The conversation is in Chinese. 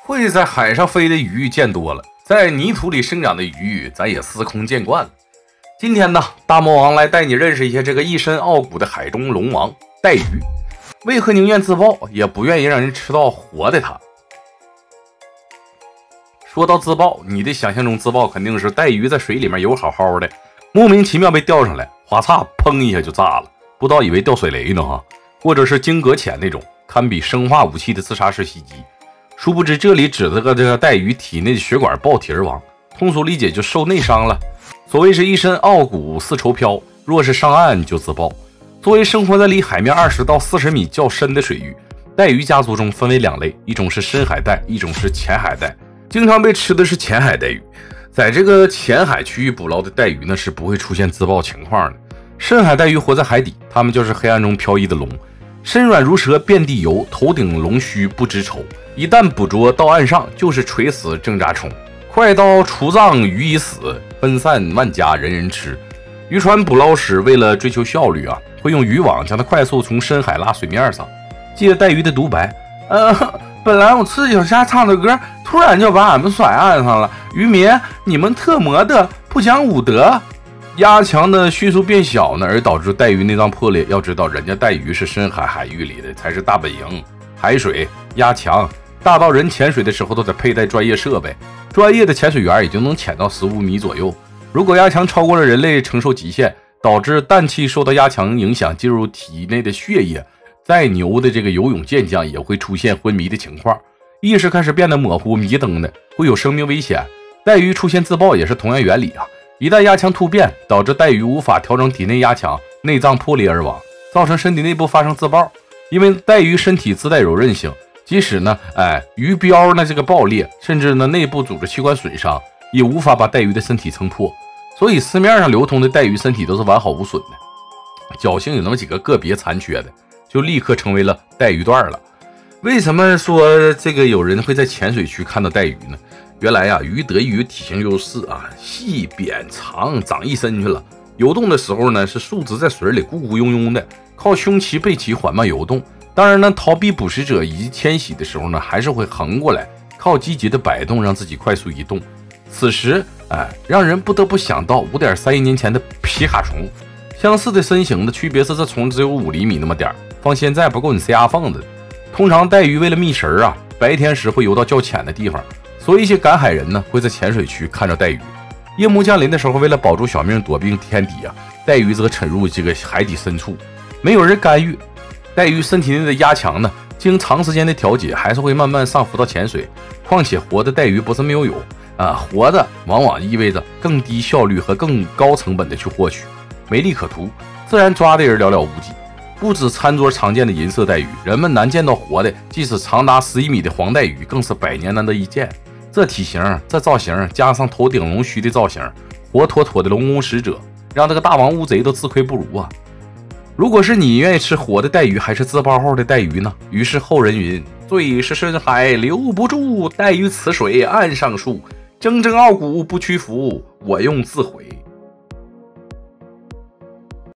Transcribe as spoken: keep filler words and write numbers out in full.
会在海上飞的鱼见多了，在泥土里生长的鱼咱也司空见惯了。今天呢，大魔王来带你认识一下这个一身傲骨的海中龙王带鱼，为何宁愿自爆也不愿意让人吃到活的它。说到自爆，你的想象中自爆肯定是带鱼在水里面游好好的，莫名其妙被钓上来，哗嚓砰一下就炸了，不知道以为掉水雷呢哈，或者是经搁浅那种堪比生化武器的自杀式袭击。殊不知这里指的个这个带鱼体内的血管爆体而亡，通俗理解就受内伤了。所谓是一身傲骨似绸飘，若是上岸就自爆。作为生活在离海面二十到四十米较深的水域，带鱼家族中分为两类，一种是深海带，一种是浅海带。经常被吃的是浅海带鱼，在这个浅海区域捕捞的带鱼呢是不会出现自爆情况的。深海带鱼活在海底，它们就是黑暗中飘逸的龙，身软如蛇，遍地游，头顶龙须不知愁。一旦捕捉到岸上，就是垂死挣扎虫。快刀除障鱼已死，分散万家人人吃。渔船捕捞时为了追求效率啊，会用渔网将它快速从深海拉水面上。记得带鱼的独白，呃，本来我赤脚下唱的歌，突然就把俺们甩岸上了。渔民，你们特么的不讲武德！压强的迅速变小呢，而导致带鱼内脏破裂。要知道，人家带鱼是深海海域里的，才是大本营。海水压强大到人潜水的时候都得佩戴专业设备，专业的潜水员已经能潜到十五米左右。如果压强超过了人类承受极限，导致氮气受到压强影响进入体内的血液，再牛的这个游泳健将也会出现昏迷的情况，意识开始变得模糊迷瞪的，会有生命危险。带鱼出现自爆也是同样原理啊！一旦压强突变，导致带鱼无法调整体内压强，内脏破裂而亡，造成身体内部发生自爆。因为带鱼身体自带柔韧性，即使呢，哎，鱼标呢这个爆裂，甚至呢内部组织器官损伤，也无法把带鱼的身体撑破。所以市面上流通的带鱼身体都是完好无损的，侥幸有那么几个个别残缺的，就立刻成为了带鱼段了。为什么说这个有人会在浅水区看到带鱼呢？原来呀、啊，鱼得益于体型优势啊，细扁长，长一身去了。游动的时候呢，是竖直在水里咕咕拥拥的，靠胸鳍、背鳍缓慢游动。当然呢，逃避捕食者以及迁徙的时候呢，还是会横过来，靠积极的摆动让自己快速移动。此时，哎，让人不得不想到 五点三亿年前的皮卡虫。相似的身形的区别是，这虫只有五厘米那么点儿，放现在不够你塞牙缝子。通常带鱼为了觅食啊，白天时会游到较浅的地方，所以一些赶海人呢会在浅水区看着带鱼。夜幕降临的时候，为了保住小命躲避天敌啊，带鱼则沉入这个海底深处，没有人干预。带鱼身体内的压强呢，经长时间的调节，还是会慢慢上浮到浅水。况且活的带鱼不是没有有啊，活的往往意味着更低效率和更高成本的去获取，没利可图，自然抓的人寥寥无几。不止餐桌常见的银色带鱼，人们难见到活的，即使长达十一米的黄带鱼，更是百年难得一见。这体型、这造型，加上头顶龙须的造型，活脱脱的龙宫使者，让这个大王乌贼都自愧不如啊！如果是你愿意吃活的带鱼，还是自爆后的带鱼呢？于是后人云：最是深海留不住，带鱼此水岸上树，铮铮傲骨不屈服，我用自毁。